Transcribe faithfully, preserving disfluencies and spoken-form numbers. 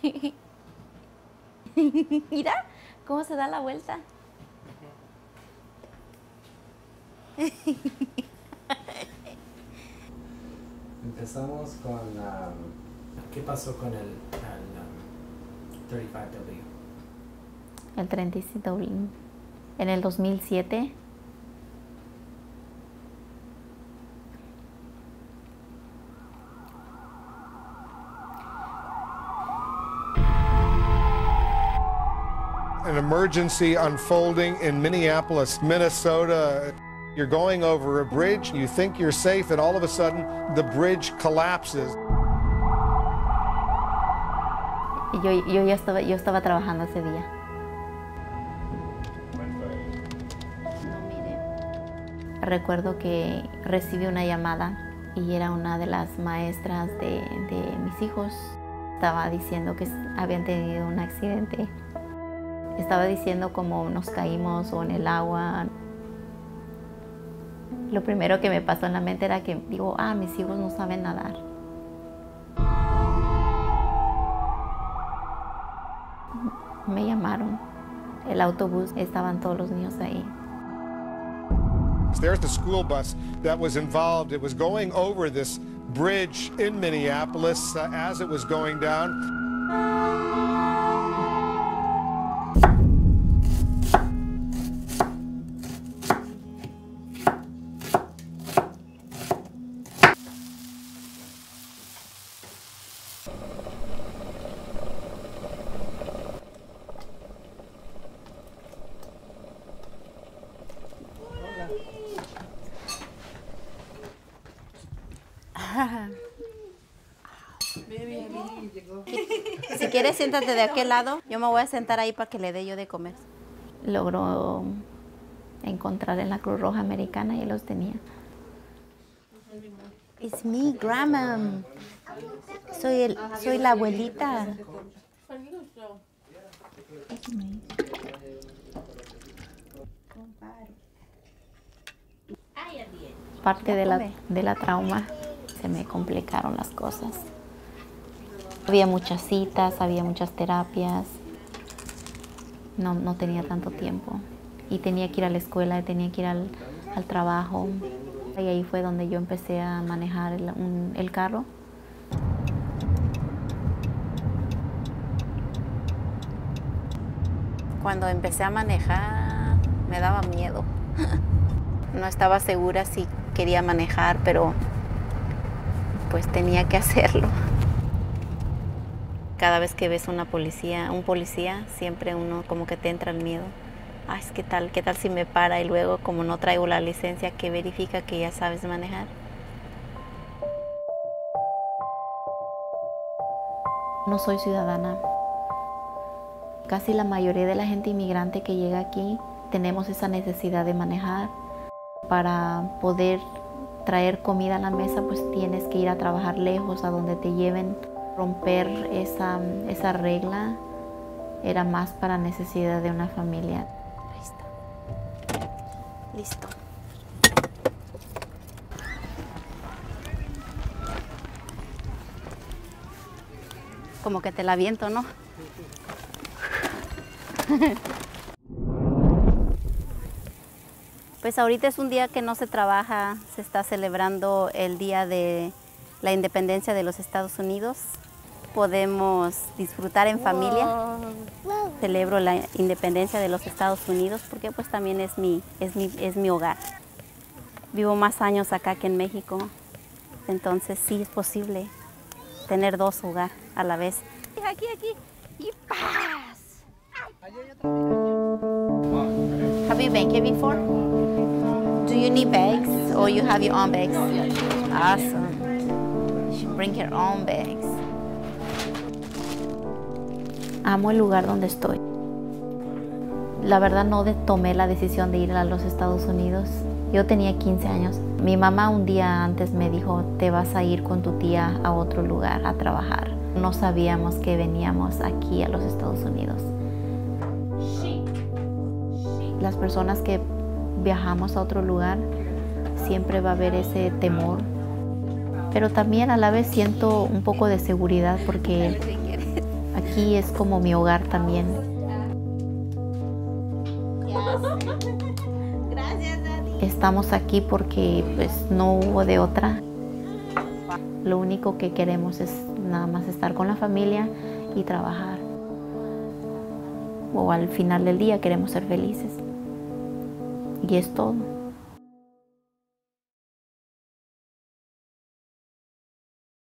Mira cómo se da la vuelta. Empezamos con... Um, ¿qué pasó con el, el um, treinta y cinco W? El treinta y cinco W. En el dos mil siete. An emergency unfolding in Minneapolis, Minnesota. You're going over a bridge, you think you're safe, and all of a sudden the bridge collapses. Yo, yo ya estaba, yo estaba trabajando ese día. Recuerdo que recibí una llamada y era una de las maestras de, de mis hijos. Estaba diciendo que habían tenido un accidente. Estaba diciendo cómo nos caímos o en el agua. Lo primero que me pasó en la mente era que digo, ah, mis hijos no saben nadar. Me llamaron. El autobús, estaban todos los niños ahí. There's the school bus that was involved. It was going over this bridge in Minneapolis uh, as it was going down. Si quieres, siéntate de aquel lado. Yo me voy a sentar ahí para que le dé yo de comer. Logró encontrar en la Cruz Roja Americana y los tenía. It's me, Grandma. Soy, el, soy la abuelita. Parte de la, de la trauma, se me complicaron las cosas. Había muchas citas, había muchas terapias. No, no tenía tanto tiempo. Y tenía que ir a la escuela, tenía que ir al, al trabajo. Y ahí fue donde yo empecé a manejar el, un, el carro. Cuando empecé a manejar, me daba miedo. No estaba segura si quería manejar, pero pues tenía que hacerlo. Cada vez que ves una policía, un policía, siempre uno como que te entra el miedo. Ay, ¿qué tal? ¿Qué tal si me para? Y luego, como no traigo la licencia que verifica que ya sabes manejar. No soy ciudadana. Casi la mayoría de la gente inmigrante que llega aquí tenemos esa necesidad de manejar. Para poder traer comida a la mesa, pues tienes que ir a trabajar lejos, a donde te lleven. Romper esa, esa regla era más para necesidad de una familia. Listo. Listo. Como que te la aviento, ¿no? Pues ahorita es un día que no se trabaja, se está celebrando el Día de la Independencia de los Estados Unidos. Podemos disfrutar en familia. Wow. Celebro la independencia de los Estados Unidos porque pues también es mi, es mi, es mi hogar. Vivo más años acá que en México, entonces sí es posible tener dos hogares a la vez. Aquí, aquí, y paz. Have you been here before? Do you need bags or you have your own bags? Awesome. You should bring your own bags. Amo el lugar donde estoy. La verdad no de, tomé la decisión de ir a los Estados Unidos. Yo tenía quince años. Mi mamá un día antes me dijo, te vas a ir con tu tía a otro lugar a trabajar. No sabíamos que veníamos aquí a los Estados Unidos. Las personas que viajamos a otro lugar, siempre va a haber ese temor. Pero también a la vez siento un poco de seguridad porque Aquí es como mi hogar también. Estamos aquí porque pues no hubo de otra. Lo único que queremos es nada más estar con la familia y trabajar. O al final del día queremos ser felices. Y es todo.